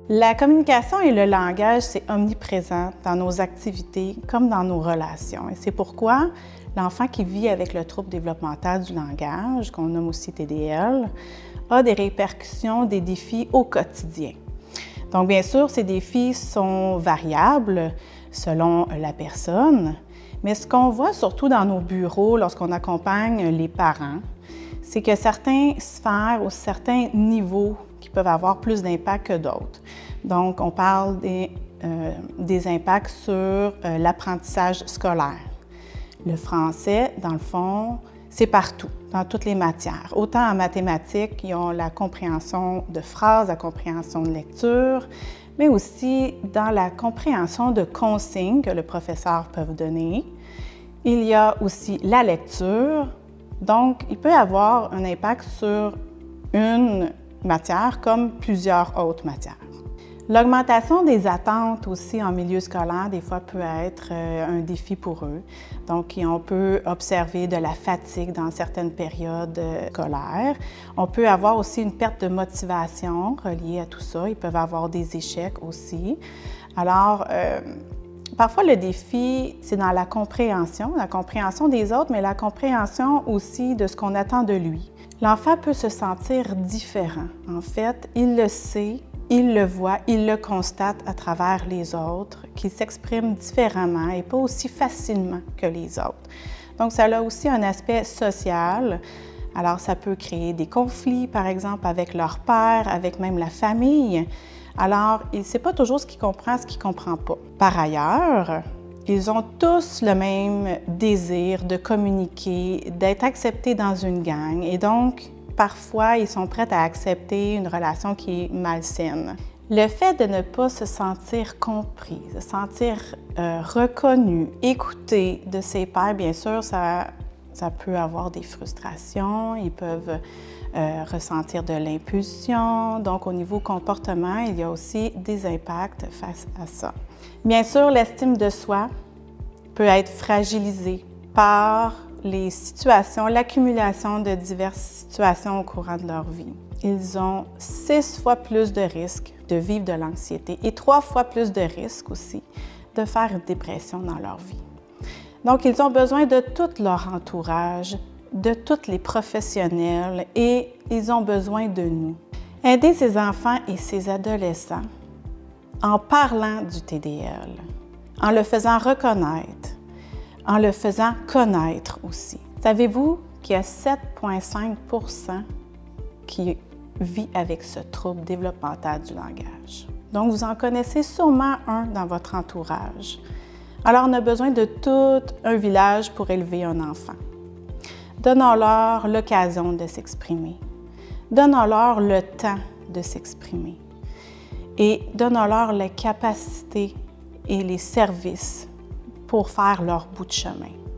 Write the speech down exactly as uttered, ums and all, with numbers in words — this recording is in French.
La communication et le langage, c'est omniprésent dans nos activités comme dans nos relations. Et c'est pourquoi l'enfant qui vit avec le trouble développemental du langage, qu'on nomme aussi T D L, a des répercussions, des défis au quotidien. Donc, bien sûr, ces défis sont variables selon la personne, mais ce qu'on voit surtout dans nos bureaux lorsqu'on accompagne les parents, c'est que certains sphères ou certains niveaux qui peuvent avoir plus d'impact que d'autres. Donc, on parle des, euh, des impacts sur euh, l'apprentissage scolaire. Le français, dans le fond, c'est partout, dans toutes les matières. Autant en mathématiques, ils ont la compréhension de phrases, la compréhension de lecture, mais aussi dans la compréhension de consignes que le professeur peut donner. Il y a aussi la lecture. Donc, il peut y avoir un impact sur une matière comme plusieurs autres matières. L'augmentation des attentes aussi en milieu scolaire, des fois, peut être un défi pour eux. Donc, on peut observer de la fatigue dans certaines périodes scolaires. On peut avoir aussi une perte de motivation reliée à tout ça. Ils peuvent avoir des échecs aussi. Alors, euh, parfois, le défi, c'est dans la compréhension, la compréhension des autres, mais la compréhension aussi de ce qu'on attend de lui. L'enfant peut se sentir différent. En fait, il le sait, il le voit, il le constate à travers les autres, qu'il s'exprime différemment et pas aussi facilement que les autres. Donc, ça a aussi un aspect social. Alors, ça peut créer des conflits, par exemple, avec leur père, avec même la famille. Alors, il ne sait pas toujours ce qu'il comprend, ce qu'il ne comprend pas. Par ailleurs, ils ont tous le même désir de communiquer, d'être acceptés dans une gang et donc, parfois, ils sont prêts à accepter une relation qui est malsaine. Le fait de ne pas se sentir compris, se sentir euh, reconnu, écouté de ses pairs, bien sûr, ça, ça peut avoir des frustrations, ils peuvent euh, ressentir de l'impulsion. Donc, au niveau comportement, il y a aussi des impacts face à ça. Bien sûr, l'estime de soi peut être fragilisée par les situations, l'accumulation de diverses situations au courant de leur vie. Ils ont six fois plus de risques de vivre de l'anxiété et trois fois plus de risques aussi de faire une dépression dans leur vie. Donc, ils ont besoin de tout leur entourage, de tous les professionnels et ils ont besoin de nous. Aider ces enfants et ces adolescents en parlant du T D L, en le faisant reconnaître, en le faisant connaître aussi. Savez-vous qu'il y a sept virgule cinq pour cent qui vit avec ce trouble développemental du langage? Donc, vous en connaissez sûrement un dans votre entourage. Alors, on a besoin de tout un village pour élever un enfant. Donnons-leur l'occasion de s'exprimer. Donnons-leur le temps de s'exprimer. Et donnons-leur la capacité et les services pour faire leur bout de chemin.